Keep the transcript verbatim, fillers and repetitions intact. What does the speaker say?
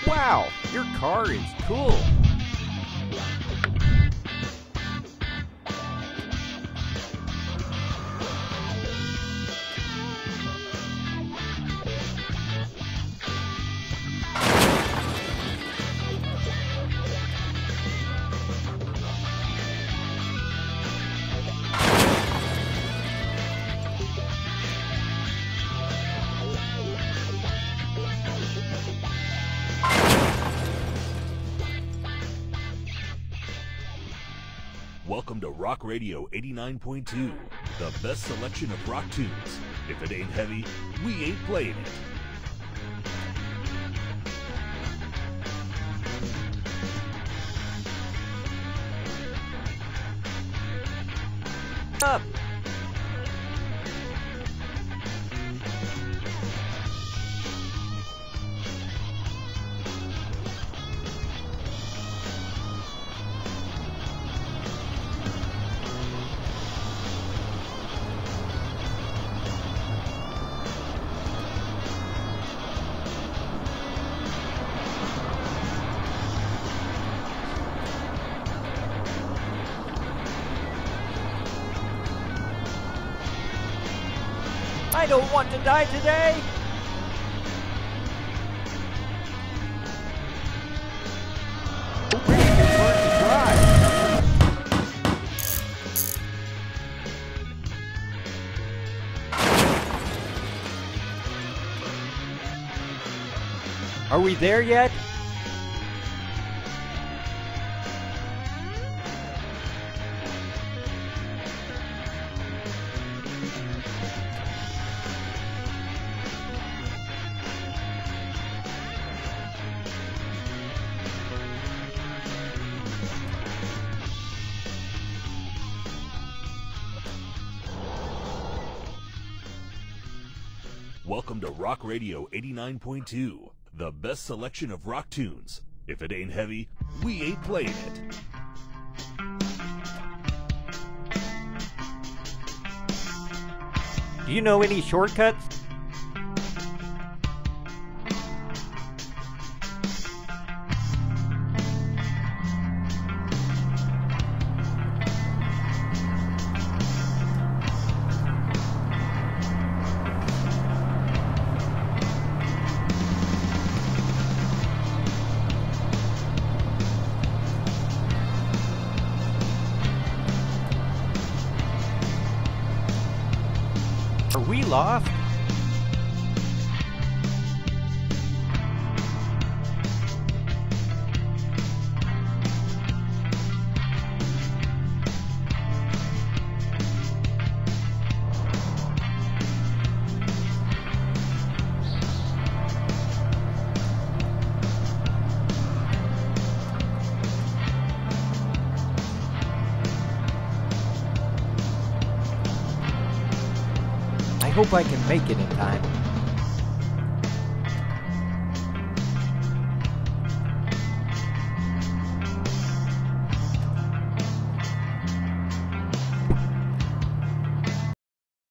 Wow, your car is cool. Welcome to Rock Radio eighty-nine point two, the best selection of rock tunes. If it ain't heavy, we ain't playing it. Up. I don't want to die today! Are we there yet? Welcome to Rock Radio eighty-nine point two, the best selection of rock tunes. If it ain't heavy, we ain't playing it. Do you know any shortcuts? Are we lost? I hope I can make it in time.